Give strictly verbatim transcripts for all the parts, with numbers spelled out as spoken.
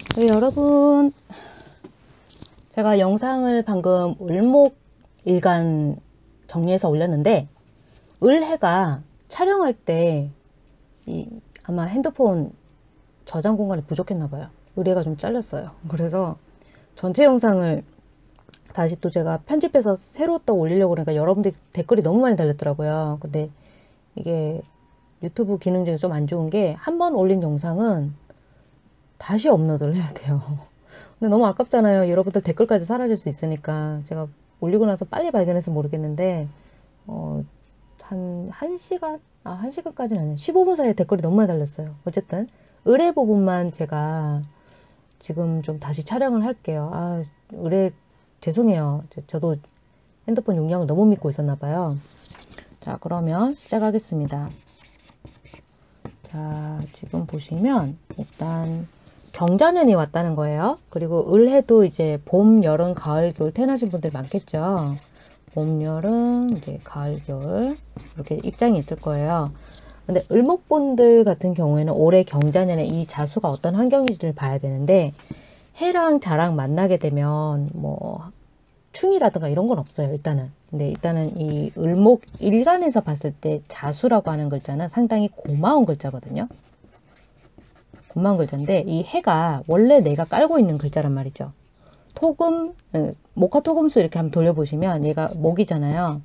네, 여러분, 제가 영상을 방금 을목일간 정리해서 올렸는데, 을해가 촬영할 때 이, 아마 핸드폰 저장 공간이 부족했나봐요. 의뢰가 좀 잘렸어요. 그래서 전체 영상을 다시 또 제가 편집해서 새로 또 올리려고 그러니까 여러분들 댓글이 너무 많이 달렸더라고요. 근데 이게 유튜브 기능 중에 좀 안 좋은 게 한 번 올린 영상은 다시 업로드를 해야 돼요. 근데 너무 아깝잖아요. 여러분들 댓글까지 사라질 수 있으니까. 제가 올리고 나서 빨리 발견해서 모르겠는데 어, 한, 한 시간? 아, 한 시간까지는 아니에요. 십오 분 사이에 댓글이 너무 많이 달렸어요. 어쨌든 의뢰 부분만 제가 지금 좀 다시 촬영을 할게요. 아, 의뢰 죄송해요. 저도 핸드폰 용량을 너무 믿고 있었나 봐요. 자, 그러면 시작하겠습니다. 자, 지금 보시면 일단 경자년이 왔다는 거예요. 그리고 을해도 이제 봄, 여름, 가을, 겨울 태어나신 분들 많겠죠. 봄, 여름, 이제 가을, 겨울 이렇게 입장이 있을 거예요. 근데 을목분들 같은 경우에는 올해 경자년에 이 자수가 어떤 환경인지를 봐야 되는데 해랑 자랑 만나게 되면 뭐 충이라든가 이런 건 없어요. 일단은. 근데 일단은 이 을목 일간에서 봤을 때 자수라고 하는 글자는 상당히 고마운 글자거든요. 고마운 글자인데 이 해가 원래 내가 깔고 있는 글자란 말이죠. 토금, 목화 토금수 이렇게 한번 돌려보시면 얘가 목이잖아요.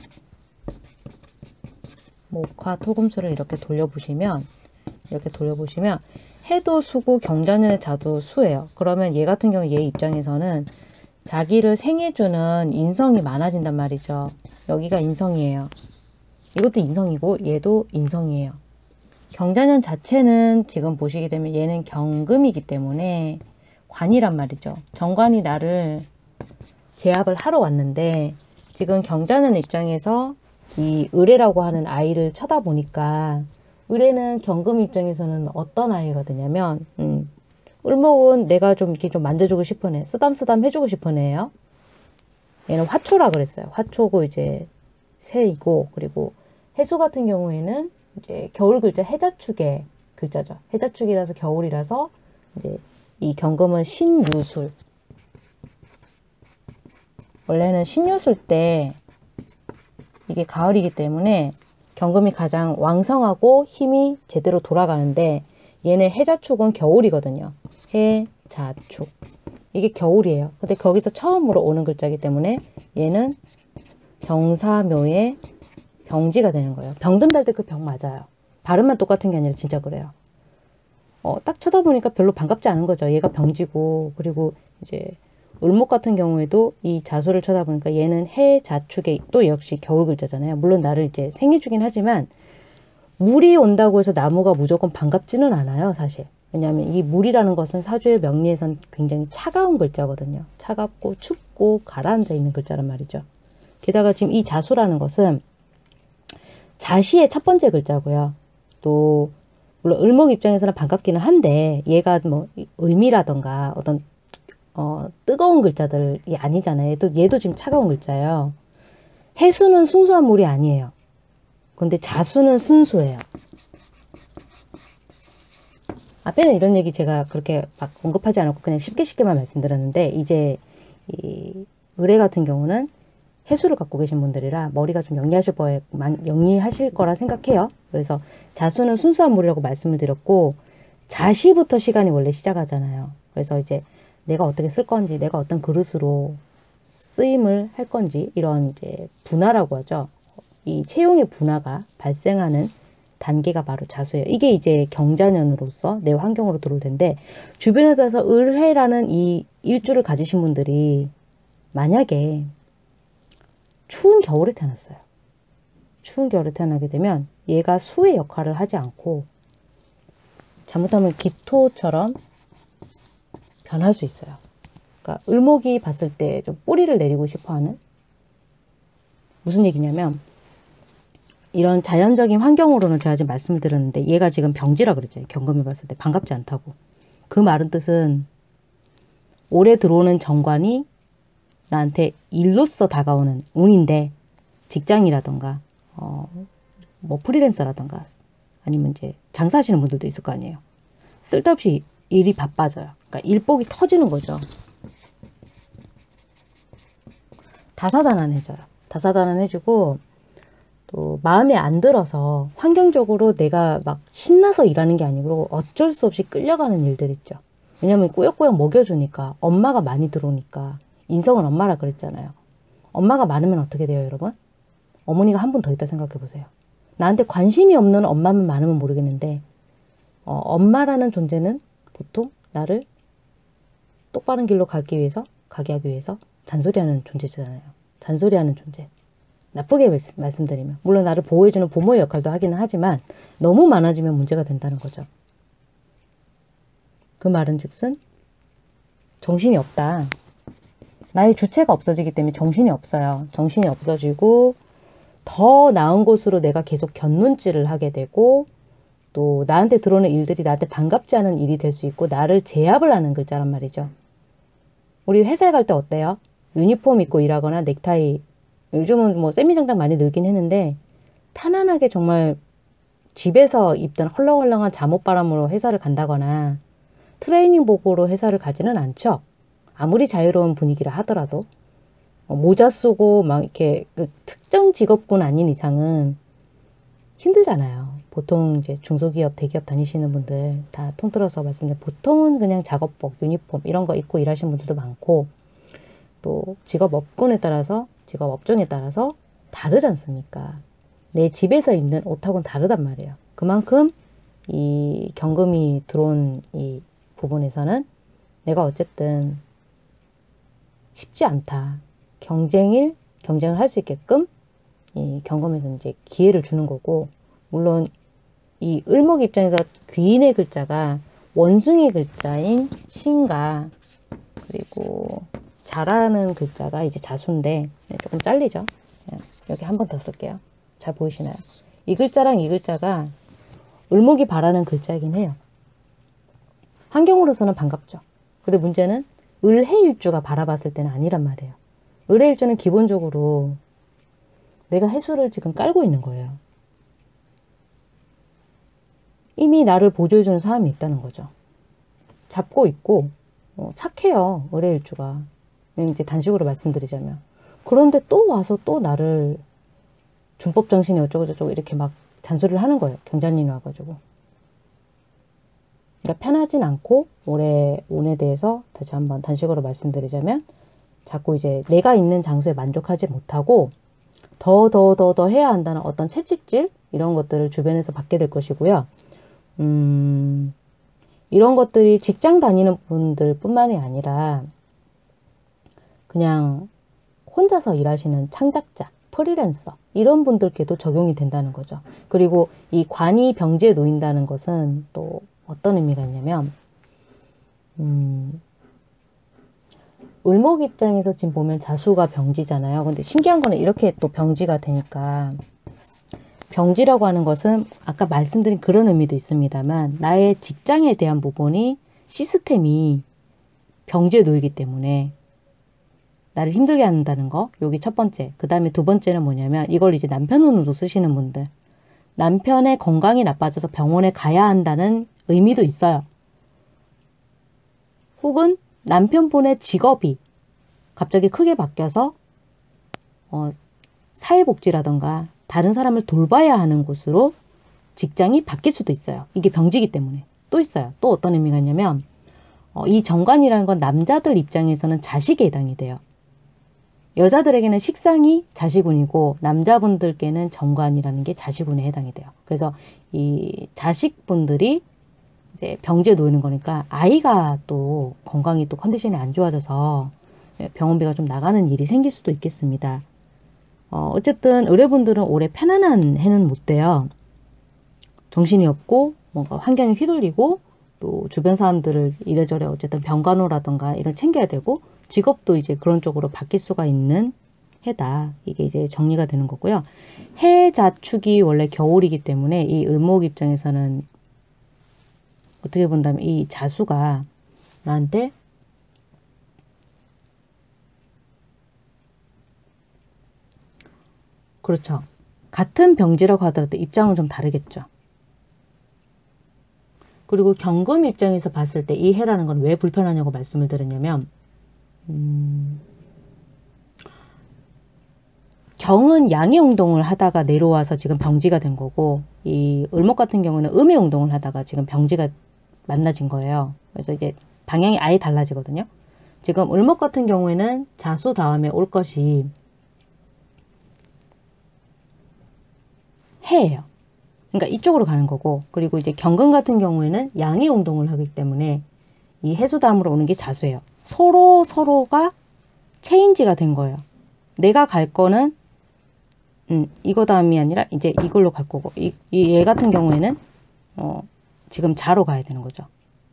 목화 토금수를 이렇게 돌려보시면 이렇게 돌려보시면 해도 수고 경자년의 자도 수예요. 그러면 얘 같은 경우 얘 입장에서는 자기를 생해주는 인성이 많아진단 말이죠. 여기가 인성이에요. 이것도 인성이고 얘도 인성이에요. 경자년 자체는 지금 보시게 되면 얘는 경금이기 때문에 관이란 말이죠. 정관이 나를 제압을 하러 왔는데 지금 경자년 입장에서 이 을해라고 하는 아이를 쳐다보니까 을해는 경금 입장에서는 어떤 아이가 되냐면 음, 을목은 내가 좀 이렇게 좀 만져주고 싶은 애, 쓰담쓰담 해주고 싶은 애예요. 얘는 화초라 그랬어요. 화초고 이제 새이고 그리고 해수 같은 경우에는 이제 겨울 글자 해자축의 글자죠. 해자축이라서 겨울이라서 이제 이 경금은 신유술. 원래는 신유술 때 이게 가을이기 때문에 경금이 가장 왕성하고 힘이 제대로 돌아가는데 얘는 해자축은 겨울이거든요. 해자축. 이게 겨울이에요. 근데 거기서 처음으로 오는 글자이기 때문에 얘는 병사묘의 병지가 되는 거예요. 병든 달 때 그 병 맞아요. 발음만 똑같은 게 아니라 진짜 그래요. 어, 딱 쳐다보니까 별로 반갑지 않은 거죠. 얘가 병지고 그리고 이제 을목 같은 경우에도 이 자수를 쳐다보니까 얘는 해자축의 또 역시 겨울 글자잖아요. 물론 나를 이제 생해주긴 하지만 물이 온다고 해서 나무가 무조건 반갑지는 않아요. 사실. 왜냐하면 이 물이라는 것은 사주의 명리에선 굉장히 차가운 글자거든요. 차갑고 춥고 가라앉아 있는 글자란 말이죠. 게다가 지금 이 자수라는 것은 자시의 첫 번째 글자고요. 또 물론 을목 입장에서는 반갑기는 한데 얘가 뭐 을미라던가 어떤 어, 뜨거운 글자들이 아니잖아요. 얘도, 얘도 지금 차가운 글자예요. 해수는 순수한 물이 아니에요. 근데 자수는 순수해요. 앞에는 이런 얘기 제가 그렇게 막 언급하지 않았고 그냥 쉽게 쉽게만 말씀드렸는데 이제 이 을해 같은 경우는 해수를 갖고 계신 분들이라 머리가 좀 영리하실 거에 영리하실 거라 생각해요. 그래서 자수는 순수한 물이라고 말씀을 드렸고 자시부터 시간이 원래 시작하잖아요. 그래서 이제 내가 어떻게 쓸 건지, 내가 어떤 그릇으로 쓰임을 할 건지 이런 이제 분화라고 하죠. 이 채용의 분화가 발생하는 단계가 바로 자수예요. 이게 이제 경자년으로서 내 환경으로 들어올 텐데 주변에 대해서 을해라는 이 일주를 가지신 분들이 만약에 추운 겨울에 태어났어요. 추운 겨울에 태어나게 되면 얘가 수의 역할을 하지 않고 잘못하면 기토처럼 변할 수 있어요. 그러니까 을목이 봤을 때 좀 뿌리를 내리고 싶어하는 무슨 얘기냐면 이런 자연적인 환경으로는 제가 지금 말씀을 드렸는데 얘가 지금 병지라 그랬죠. 경금이 봤을 때 반갑지 않다고. 그 말은 뜻은 올해 들어오는 정관이 나한테 일로서 다가오는 운인데 직장이라던가 어, 뭐 프리랜서라던가 아니면 이제 장사하시는 분들도 있을 거 아니에요. 쓸데없이 일이 바빠져요. 그러니까 일복이 터지는 거죠. 다사다난해져요. 다사다난해지고 또 마음에 안 들어서 환경적으로 내가 막 신나서 일하는 게 아니고 어쩔 수 없이 끌려가는 일들 있죠. 왜냐면 꾸역꾸역 먹여주니까 엄마가 많이 들어오니까 인성은 엄마라 그랬잖아요. 엄마가 많으면 어떻게 돼요, 여러분? 어머니가 한 분 더 있다 생각해 보세요. 나한테 관심이 없는 엄마만 많으면 모르겠는데 어, 엄마라는 존재는 보통 나를 똑바른 길로 가기 위해서, 가게 하기 위해서 잔소리하는 존재잖아요. 잔소리하는 존재. 나쁘게 말씀, 말씀드리면. 물론 나를 보호해주는 부모의 역할도 하기는 하지만 너무 많아지면 문제가 된다는 거죠. 그 말은 즉슨 정신이 없다. 나의 주체가 없어지기 때문에 정신이 없어요. 정신이 없어지고 더 나은 곳으로 내가 계속 곁눈질을 하게 되고 또 나한테 들어오는 일들이 나한테 반갑지 않은 일이 될 수 있고 나를 제압을 하는 글자란 말이죠. 우리 회사에 갈 때 어때요? 유니폼 입고 일하거나 넥타이, 요즘은 뭐 세미장장 많이 늘긴 했는데 편안하게 정말 집에서 입던 헐렁헐렁한 잠옷바람으로 회사를 간다거나 트레이닝복으로 회사를 가지는 않죠. 아무리 자유로운 분위기라 하더라도 모자 쓰고 막 이렇게 특정 직업군 아닌 이상은 힘들잖아요. 보통 이제 중소기업, 대기업 다니시는 분들 다 통틀어서 말씀드리면 보통은 그냥 작업복, 유니폼 이런 거 입고 일하시는 분들도 많고 또 직업 업군에 따라서 직업 업종에 따라서 다르지 않습니까? 내 집에서 입는 옷하고는 다르단 말이에요. 그만큼 이 경금이 들어온 이 부분에서는 내가 어쨌든 쉽지 않다. 경쟁일, 경쟁을 할 수 있게끔 이 경금에서 이제 기회를 주는 거고, 물론 이 을목 입장에서 귀인의 글자가 원숭이 글자인 신과 그리고 자라는 글자가 이제 자수인데 조금 잘리죠. 여기 한 번 더 쓸게요. 잘 보이시나요? 이 글자랑 이 글자가 을목이 바라는 글자이긴 해요. 환경으로서는 반갑죠. 근데 문제는 을해일주가 바라봤을 때는 아니란 말이에요. 을해일주는 기본적으로 내가 해수를 지금 깔고 있는 거예요. 이미 나를 보조해주는 사람이 있다는 거죠. 잡고 있고 어, 착해요. 을해일주가. 이제 단식으로 말씀드리자면. 그런데 또 와서 또 나를 준법 정신이 어쩌고저쩌고 이렇게 막 잔소리를 하는 거예요. 경자님이 와가지고. 그러니까 편하진 않고 올해 운에 대해서 다시 한번 단식으로 말씀드리자면 자꾸 이제 내가 있는 장소에 만족하지 못하고 더 더 더 더 해야 한다는 어떤 채찍질 이런 것들을 주변에서 받게 될 것이고요. 음, 이런 것들이 직장 다니는 분들 뿐만이 아니라 그냥 혼자서 일하시는 창작자, 프리랜서 이런 분들께도 적용이 된다는 거죠. 그리고 이 관이 병지에 놓인다는 것은 또 어떤 의미가 있냐면 음, 을목 입장에서 지금 보면 자수가 병지잖아요. 근데 신기한 거는 이렇게 또 병지가 되니까 병지라고 하는 것은 아까 말씀드린 그런 의미도 있습니다만 나의 직장에 대한 부분이 시스템이 병지에 놓이기 때문에 나를 힘들게 한다는 거. 여기 첫 번째. 그 다음에 두 번째는 뭐냐면 이걸 이제 남편 운으로 쓰시는 분들. 남편의 건강이 나빠져서 병원에 가야 한다는 의미도 있어요. 혹은 남편분의 직업이 갑자기 크게 바뀌어서 어, 사회복지라던가 다른 사람을 돌봐야 하는 곳으로 직장이 바뀔 수도 있어요. 이게 병지기 때문에. 또 있어요. 또 어떤 의미가 있냐면 어, 이 정관이라는 건 남자들 입장에서는 자식에 해당이 돼요. 여자들에게는 식상이 자식운이고 남자분들께는 정관이라는 게 자식운에 해당이 돼요. 그래서 이 자식분들이 이제 병지에 놓이는 거니까 아이가 또 건강이 또 컨디션이 안 좋아져서 병원비가 좀 나가는 일이 생길 수도 있겠습니다. 어, 어쨌든 의뢰분들은 올해 편안한 해는 못 돼요. 정신이 없고 뭔가 환경에 휘둘리고 또 주변 사람들을 이래저래 어쨌든 병간호라든가 이런 챙겨야 되고 직업도 이제 그런 쪽으로 바뀔 수가 있는 해다. 이게 이제 정리가 되는 거고요. 해자축이 원래 겨울이기 때문에 이 을목 입장에서는 어떻게 본다면 이 자수가 나한테 그렇죠. 같은 병지라고 하더라도 입장은 좀 다르겠죠. 그리고 경금 입장에서 봤을 때 이 해라는 건 왜 불편하냐고 말씀을 드렸냐면 음, 경은 양의 운동을 하다가 내려와서 지금 병지가 된 거고 이 을목 같은 경우는 음의 운동을 하다가 지금 병지가 만나진 거예요. 그래서 이제 방향이 아예 달라지거든요. 지금 을목 같은 경우에는 자수 다음에 올 것이 해예요. 그러니까 이쪽으로 가는 거고, 그리고 이제 경금 같은 경우에는 양의 운동을 하기 때문에 이 해수 다음으로 오는 게 자수예요. 서로 서로가 체인지가 된 거예요. 내가 갈 거는 음, 이거 다음이 아니라 이제 이걸로 갈 거고, 이, 이 얘 같은 경우에는 어, 지금 자로 가야 되는 거죠.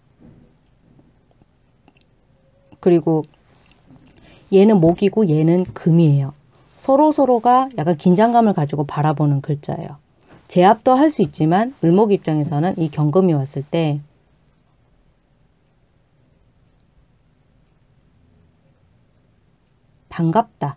그리고 얘는 목이고 얘는 금이에요. 서로 서로가 약간 긴장감을 가지고 바라보는 글자예요. 제압도 할 수 있지만 을목 입장에서는 이 경금이 왔을 때 반갑다.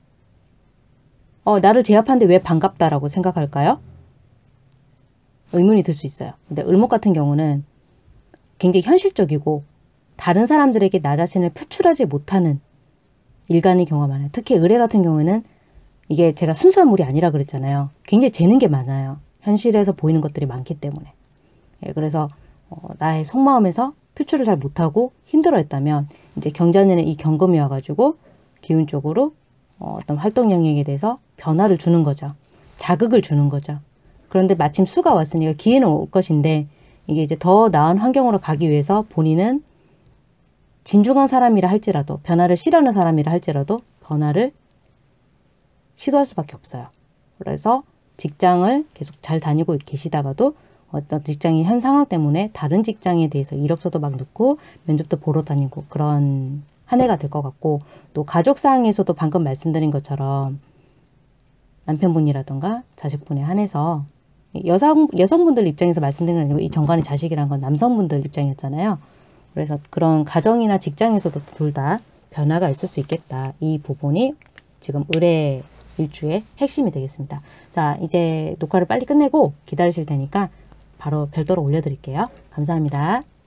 어, 나를 제압하는데 왜 반갑다라고 생각할까요? 의문이 들 수 있어요. 근데 을목 같은 경우는 굉장히 현실적이고 다른 사람들에게 나 자신을 표출하지 못하는 일간의 경우가 많아요. 특히 을의 같은 경우에는 이게 제가 순수한 물이 아니라 그랬잖아요. 굉장히 재는 게 많아요. 현실에서 보이는 것들이 많기 때문에. 예, 그래서 어, 나의 속마음에서 표출을 잘 못하고 힘들어했다면 이제 경자년에 이 경금이 와가지고 기운적으로 어, 어떤 활동 영역에 대해서 변화를 주는 거죠. 자극을 주는 거죠. 그런데 마침 수가 왔으니까 기회는 올 것인데 이게 이제 더 나은 환경으로 가기 위해서 본인은 진중한 사람이라 할지라도 변화를 싫어하는 사람이라 할지라도 변화를 시도할 수밖에 없어요. 그래서 직장을 계속 잘 다니고 계시다가도 어떤 직장인 현 상황 때문에 다른 직장에 대해서 이력서도 막 넣고 면접도 보러 다니고 그런 한 해가 될 것 같고, 또 가족사항에서도 방금 말씀드린 것처럼 남편분이라든가 자식분에 한해서 여성, 여성분들 입장에서 말씀드리는 건 아니고 이 정관의 자식이란 건 남성분들 입장이었잖아요. 그래서 그런 가정이나 직장에서도 둘 다 변화가 있을 수 있겠다. 이 부분이 지금 을의 일주의 핵심이 되겠습니다. 자, 이제 녹화를 빨리 끝내고 기다리실 테니까 바로 별도로 올려드릴게요. 감사합니다.